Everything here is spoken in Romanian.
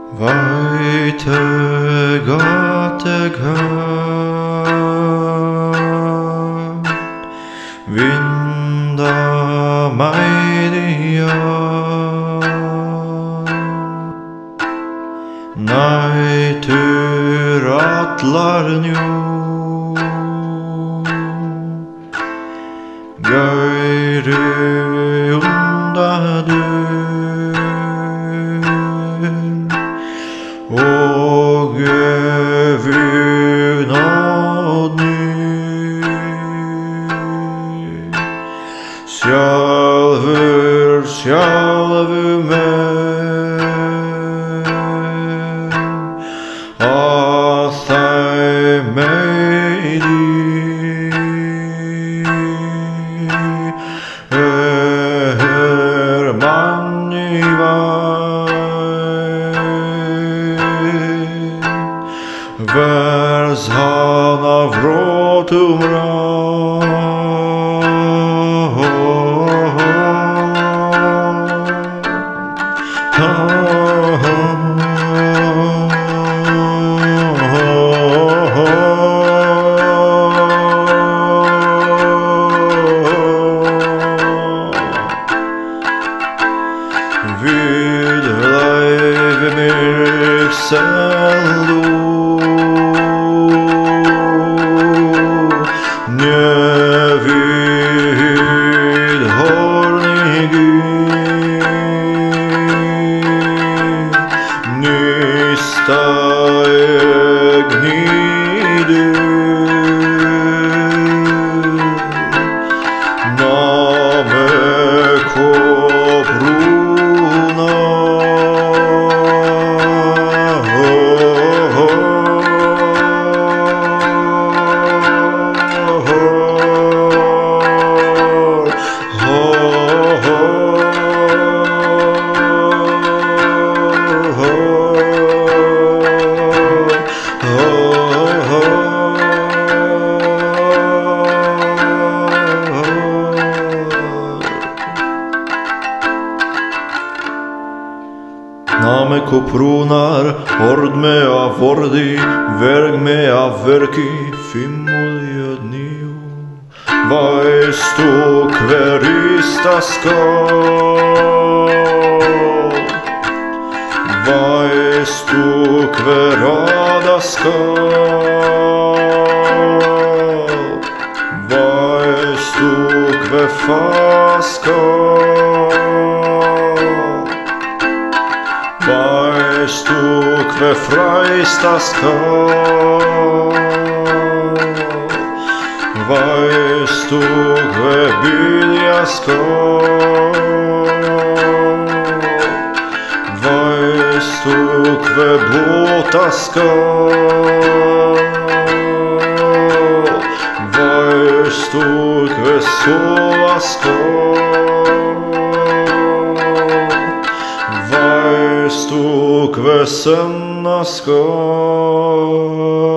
Veit hekk, vindga meiði, nætr allar geiri undaðr og gefinn Óðni, sjálfr sjálfum þeim meiði, manngi hvers, hann, rótum við hleifi mig seldu, við hornigi, nýsta niðr, rúnar, orði af orði, verk af verki, Óðni. Veist du hver nýsta skal? Veist du hver orði skal? Veist du hver skal? Veist du hver freista skal? Veist du hver bylja skal? Veist du hver blóta skal? Veist du hver sova skal? Veist du hver senna skal?